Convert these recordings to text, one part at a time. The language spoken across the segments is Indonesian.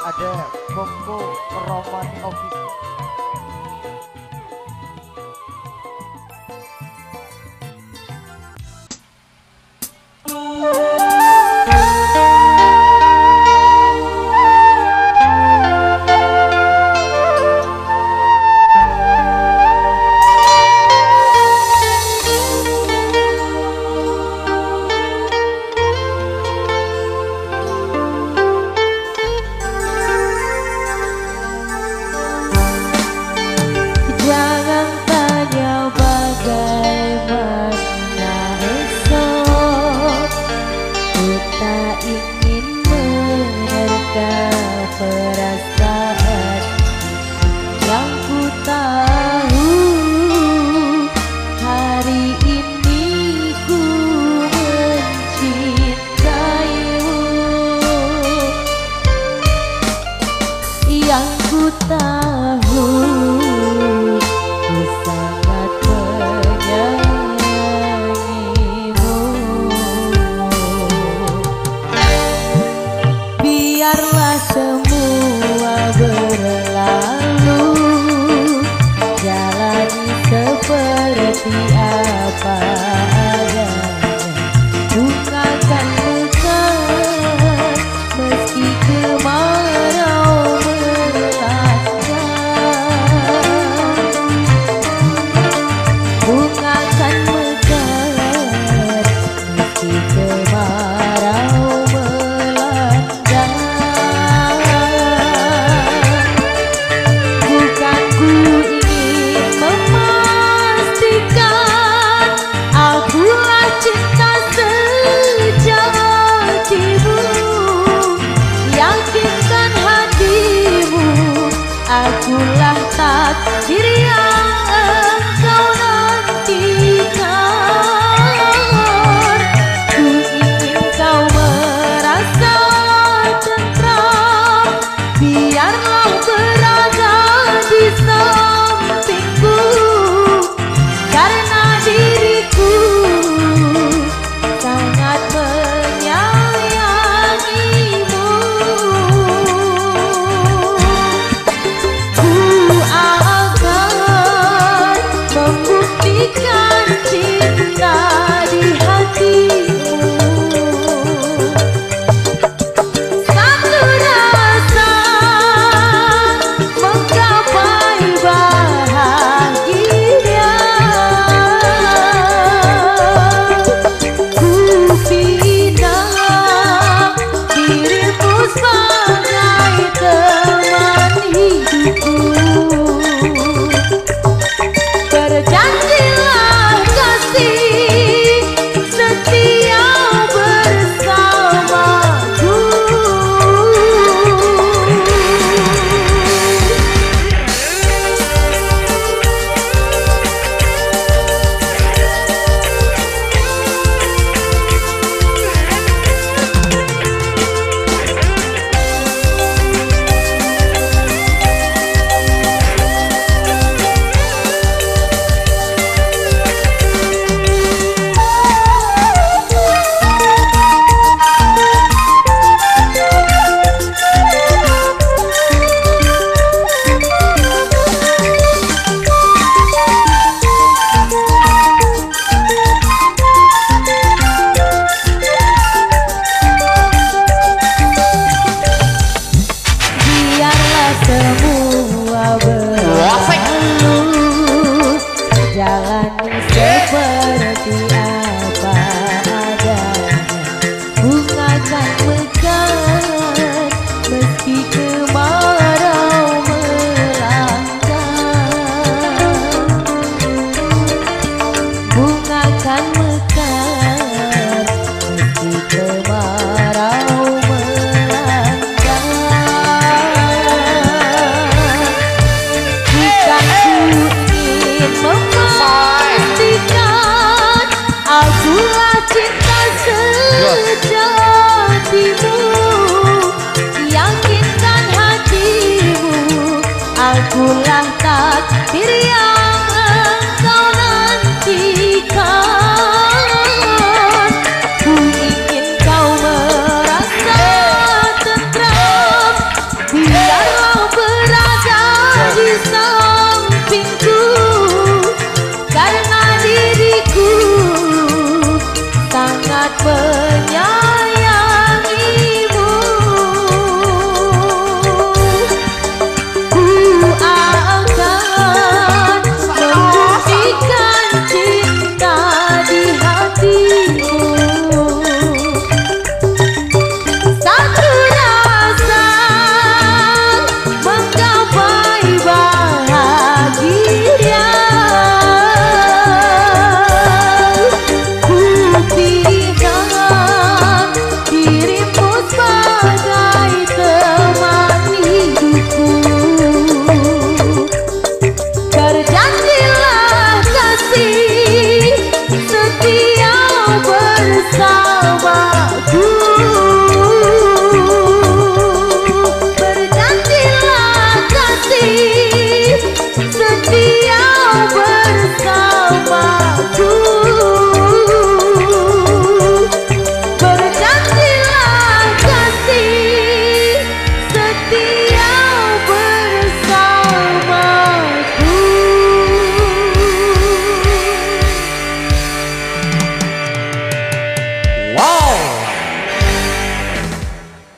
ada Koko Roman Official. Jangan tanya bagaimana esok, ku tak ingin menerka perasaan yang ku tahu. Hari ini ku mencintaimu, yang ku tahu ku sangat menyayangimu. Biarlah semua berlalu, jalani seperti apa adanya. Bukakan mekar meski kemarau melanda. Bungakan mekar meski kemarau melanda. Bukan ku ingin memastikan akulah cinta sejatimu. Yakinkan hatimu, akulah takdir yang engkau nantikan. Ku ingin kau merasa tentram, biarlah berada di sampingku, karena diriku sangat menyayangimu. Ku akan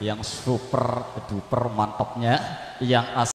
yang super duper mantapnya, yang